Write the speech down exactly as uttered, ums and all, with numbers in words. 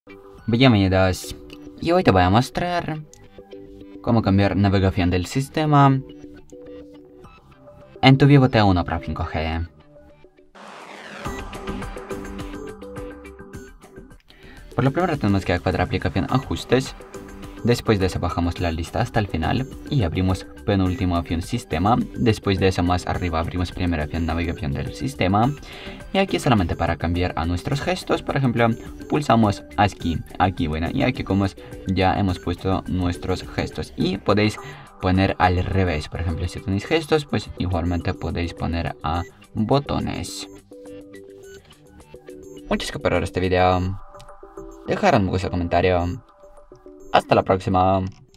Bienvenidos. Y hoy te voy a mostrar cómo cambiar navegación del sistema en tu Vivo T uno para cinco G. Por lo primero tenemos que activar aplicación ajustes. Después de eso bajamos la lista hasta el final y abrimos penúltima opción sistema. Después de eso más arriba abrimos primera opción navegación del sistema. Y aquí solamente para cambiar a nuestros gestos, por ejemplo, pulsamos aquí, aquí, bueno, y aquí como ya hemos puesto nuestros gestos. Y podéis poner al revés, por ejemplo, si tenéis gestos, pues igualmente podéis poner a botones. Muchas gracias por ver este video. Dejar un me gusta, comentario. Hasta la próxima.